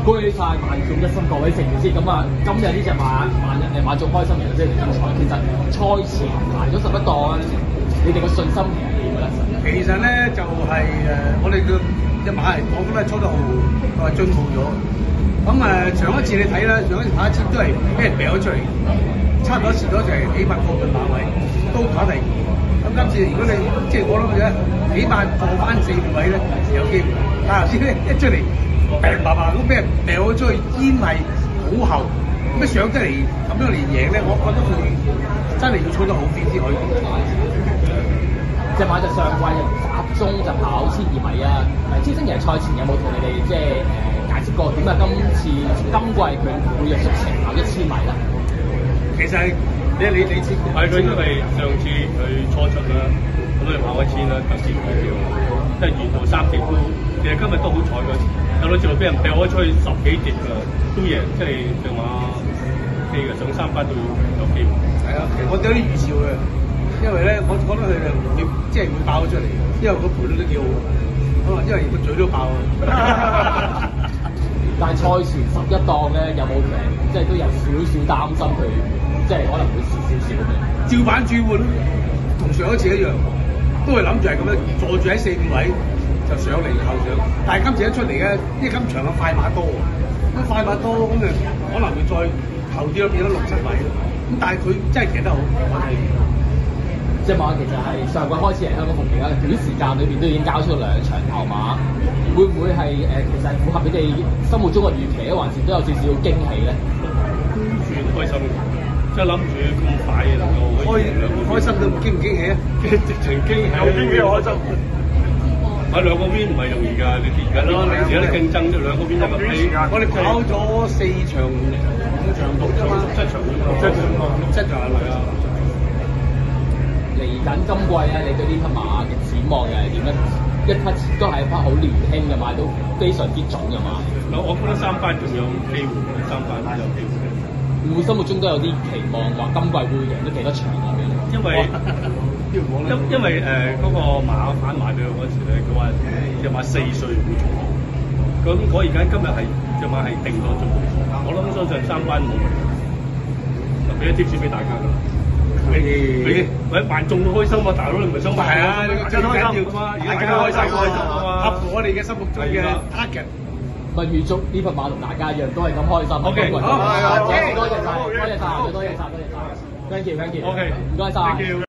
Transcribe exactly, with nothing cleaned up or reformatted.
恭喜晒萬眾一心各位成員先，咁啊，今日呢隻馬萬誒馬眾開心日即係嚟精彩。其實賽前排咗十一檔，你哋個信心係點咧？ 其實咧就係、是、誒，我哋嘅隻馬嚟講咧操得好，同埋進步咗。咁誒、呃、上一次你睇啦，上一次跑一次都係俾人掉咗出嚟，差唔多蝕咗就係幾百個嘅馬位，都跑第二。咁今次如果你即係我諗嘅，起碼過翻四位咧有機會。但係頭先咧一出嚟，平白白咁俾人掉咗出去，堅係好後，咁上得嚟咁樣連贏咧，我覺得佢真係要操得好啲先可以。 隻馬就上季集中就跑千二米啊！誒，超星爺賽前有冇同你哋即係誒解釋過點解今次今季佢會約縮程跑一千米咧？ 其實你你你知係佢因為上次佢初出啦，咁佢跑一千啦，特別好啲，即係沿途三隻都，其實今日都好彩嘅，有兩次俾人掉開出去十幾隻㗎，都贏，即係隻馬飛嘅上三班都有機會。 係啊，其實我哋有啲預兆嘅。因為咧，我覺得佢哋會即係會爆咗出嚟，因為個賠率都幾好，可能因為個嘴都爆啊。 但係賽前十一檔咧，有冇誒，即係都有少少擔心佢，即係可能會蝕少少嘅。 照板煮碗，同上一次一樣，都係諗住係咁樣坐住喺四五位就上嚟後上。但係今次一出嚟咧，因為今場嘅快馬多，咁快馬多咁就可能會再後啲咯，變咗六七位。咁但係佢真係騎得好，我係。 隻馬其實係上季開始嚟香港復騎啦，短時間裏邊都已經交出兩場頭馬，會唔會係誒、呃、其實符合你哋心目中嘅預期咧，還是都有少少驚喜咧？ 算開心，即係諗住咁快能夠可以贏兩個， 開心到驚唔驚喜啊？ 直情驚喜，有邊幾開心？買兩個 win 唔係容易㗎，你而家啲而家啲競爭都兩個 win 一個 play。 我哋跑咗四場五場六啫嘛，七場六七場六七場係咪啊？ 嚟緊今季咧，你對呢匹馬嘅展望又係點咧？一匹都係一匹好年輕嘅馬，都非常之準嘅馬。 我我覺得三班仲有機會，三班都有機會。 會唔會心目中都有啲期望，話今季會贏得幾多場咁樣？ 因為因因為誒嗰、呃那個馬販賣俾佢嗰時咧，佢話隻馬四歲會重學。咁我而家今日係隻馬係定咗做，我諗相信三班冇問題。就俾啲 tips 俾大家㗎。你你喂萬眾都開心啊！大佬你唔係想賣啊？真開心啊嘛！而家開心開心啊嘛！合乎我哋嘅心目中嘅 target。 咪預祝呢匹馬同大家一樣都係咁開心。 OK，好， 多謝晒，多謝晒，多謝晒，多謝晒，多謝晒。Thank you，thank you。OK，唔該晒。